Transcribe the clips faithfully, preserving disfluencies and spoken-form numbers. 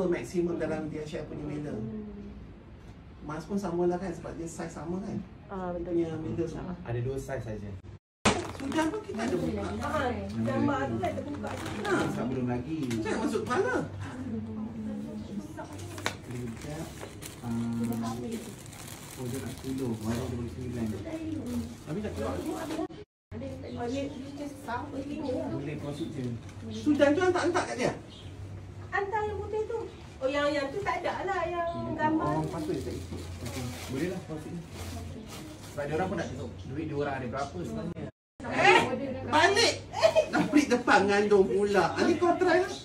dua maksimum dalam D H L punya mailer. Mas pun sama lah kan sebab dia saiz sama kan. Ah, betul. Punya mailer sama. Ada dua saiz saja. Sudah pun kita ada buka. Ah, gambar tu dah terbuka. Ha, Tak belum lagi. jangan masuk kepala. Kejap. Ah, oh dia nak sepuluh. Baru dia bagi sembilan. Tapi tak keluar. Oh, dia dia sama begini. Boleh kosut je. Sudah tu hantar-hantar kat dia. Hantar yang putih tu. Oh, yang yang tu tak ada lah yang gambar. Oh, patut tak ikut. Okey. Boleh lah kosut ni. Sebab dia orang pun nak tengok duit dia orang ada berapa sebenarnya. Eh, balik. Dah pelik depan ngandung pula. Ah, ni kau try lah.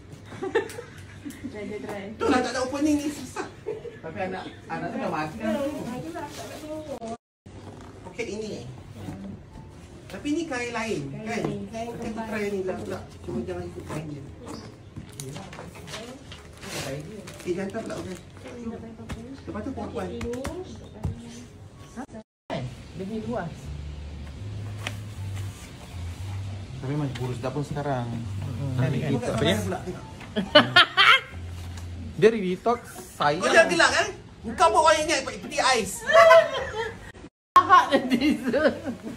Dah dia try. Tu lah tak ada opening ni susah. Tapi anak anak tu dah mati kan. Poket ini. Tapi ni kain lain kan? Kain Kita try ni lah pula. Cuma jangan ikut kain dia. Eh, jantan pula okey. Lepas tu perempuan. Lebih luas. Tapi macam kurus dah pun sekarang. Apa dia? Pula tengok. Dia detox saya. Kau jangan gelak kan? Kau buat orang ingat peti ais. Jahat netizen.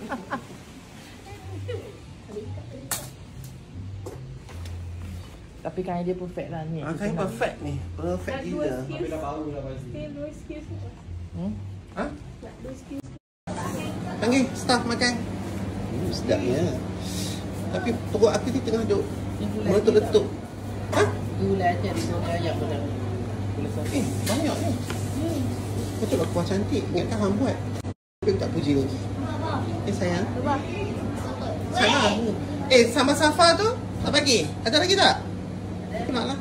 Tapi kain dia perfect lah ni. Ah, kain perfect ni. Perfect gila. Tapi dah bau dah pasti. Still dua skills ni. Hmm? Ha? Nak dua skills. Panggil staff makan. Hmm, sedapnya. Tapi perut aku ni tengah duk meletup-letup. Ha? Gula aja di bawah ayam benar. Eh, banyak ni. Betul lah kuah cantik. Ingatkan hang buat. Tapi tak puji lagi. Eh sayang. Salah. Eh, sama Safa tu? Tak bagi? Ada lagi tak? Aku nak lah.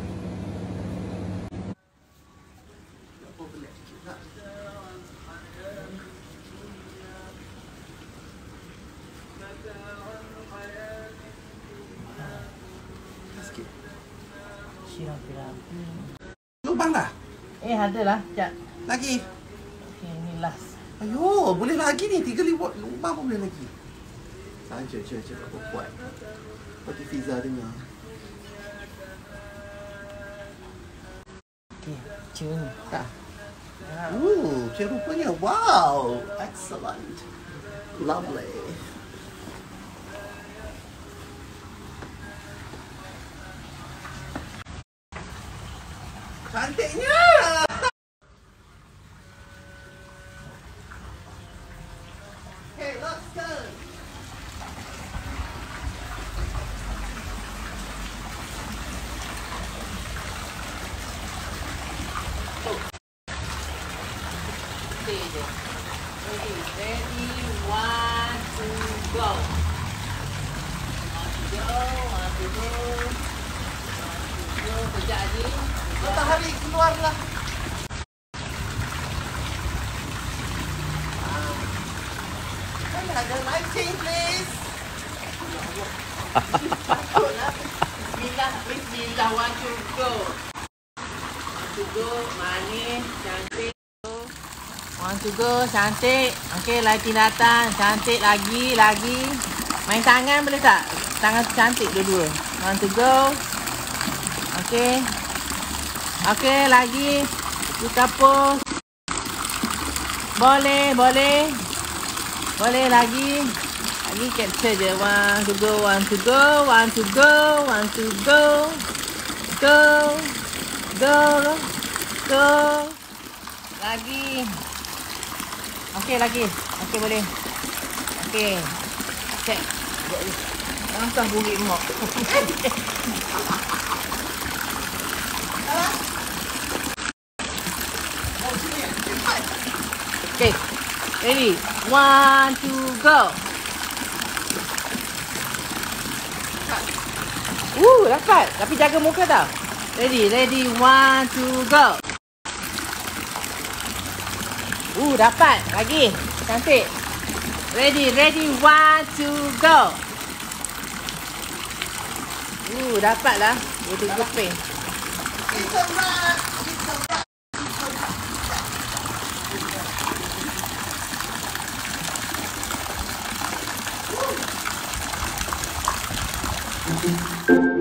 Sikit. Siram-siram. Lubang dah? Eh, ada lah. Sekejap. Lagi? Okay, ni last. Ayo, boleh lagi ni. Tiga lubang lubang pun boleh lagi. Saja je, je aku buat. Seperti Fiza dengar. Okay, cium. Tak? Uh, macam rupanya. Wow, excellent. Lovely. Cantiknya. Okay, let's go. Stay je. Ready, ready, one, two, go. One to go, one to go. One to go, sekejap lagi. Matahari keluarlah. Can I have the lighting, please? Bismillah, bismillah, one to go. One to go, manis, cantik. One to go, cantik. Okey, lighting datang, cantik lagi, lagi. Main tangan boleh tak? Tangan cantik dua-dua. One to go. Okey. Okey, lagi. Buka pos. Boleh, boleh. Boleh lagi. Lagi capture je. One to go, one to go, one to go, one to go. Go. Go. Go. Lagi. Okey, lagi. Okey, boleh. Okey. Check. Langsung burik mak. Okay, ready? One, two, go. Woo, dapat. Tapi jaga muka tau. Ready, ready, one, two, go. Woo, dapat. Lagi. Cantik. Ready, ready, one, two, go. Woo, dapat lah. Dia geping. It's a wrap. It's a wrap. It's a wrap.